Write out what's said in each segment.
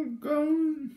con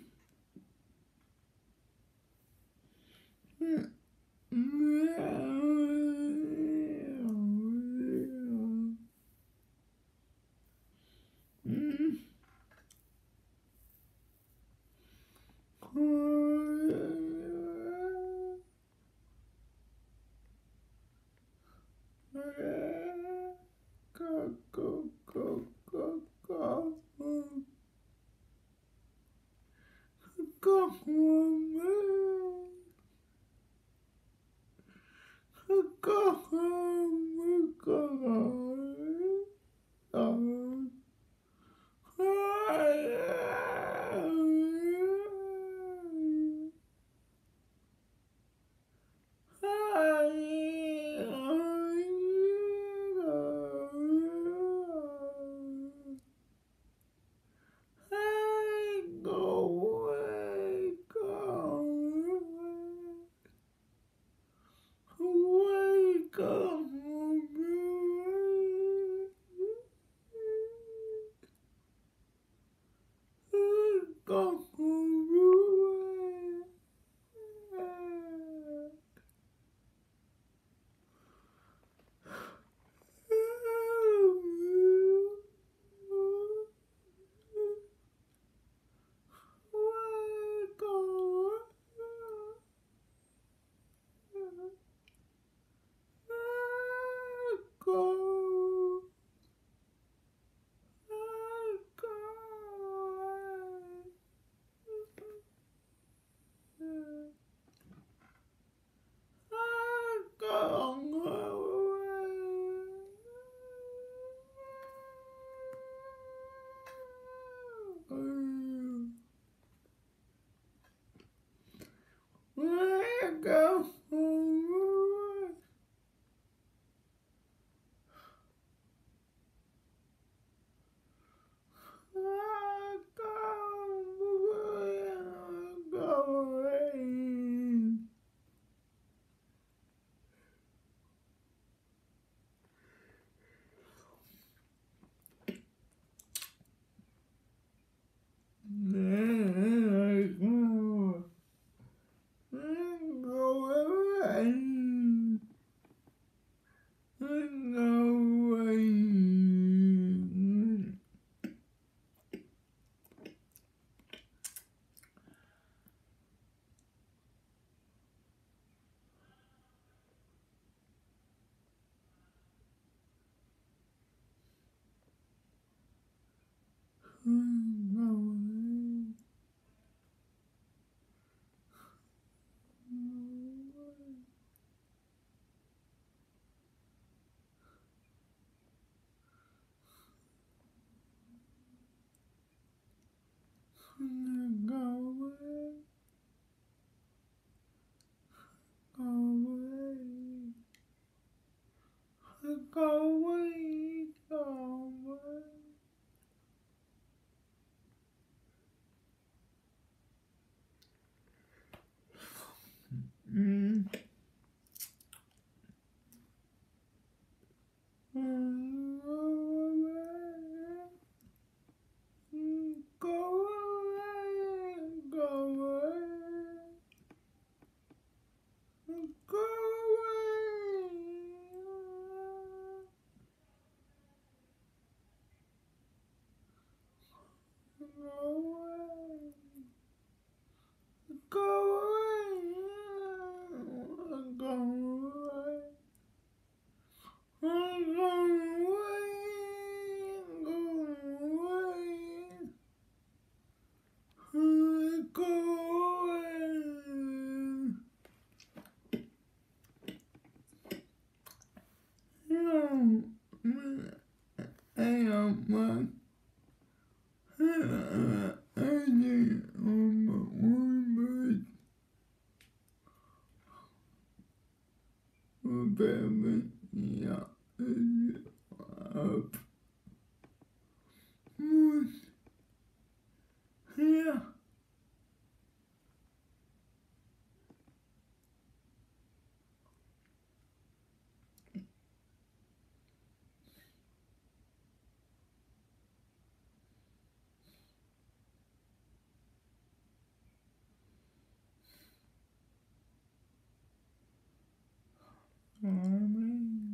Amen.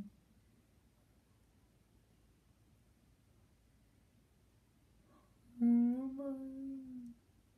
Amen.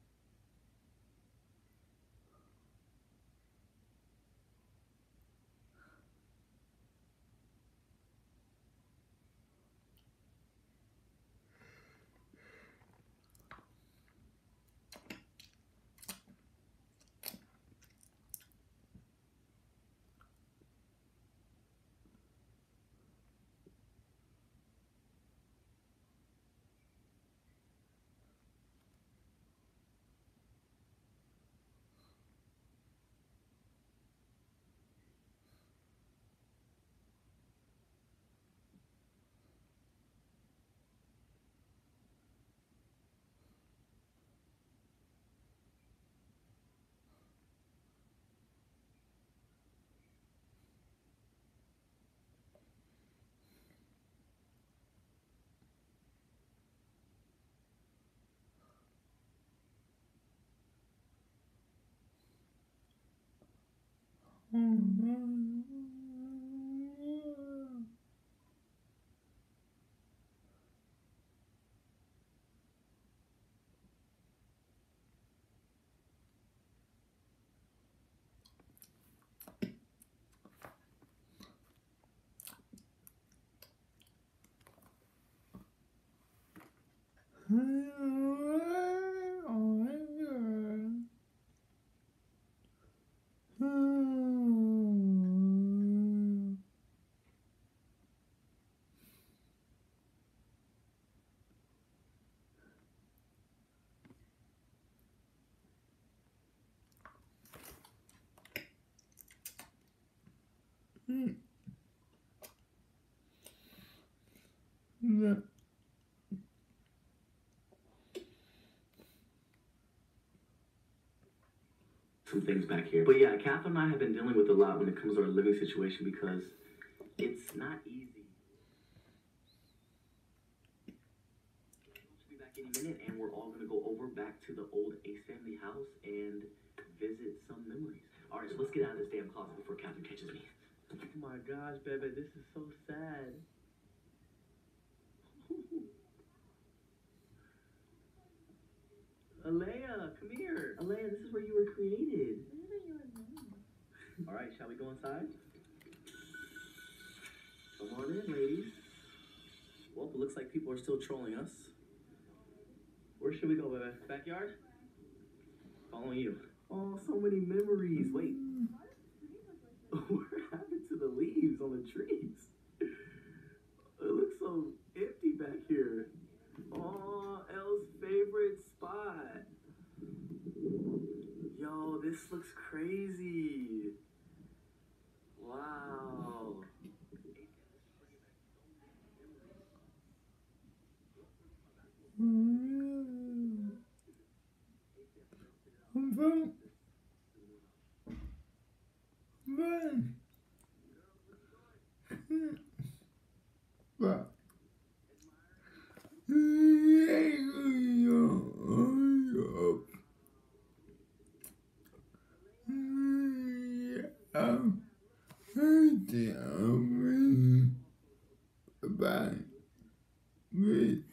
Amen. Some things back here. But yeah, Catherine and I have been dealing with a lot when it comes to our living situation because it's not easy. She'll be back any minute, and we're all gonna go over back to the old Ace family house and visit some memories. All right, so let's get out of this damn closet before Catherine catches me. Oh my gosh, Bebe, this is so sad. Alea, come here. Alea, this is where you were created. All right, shall we go inside? Come on in, ladies. Well, it looks like people are still trolling us. Where should we go, Bebe? Backyard? Following you. Oh, so many memories. Wait. What happened to the leaves on the trees? It looks so empty back here. Oh, Elle's favorite spot. Yo, this looks crazy. Wow. Bye.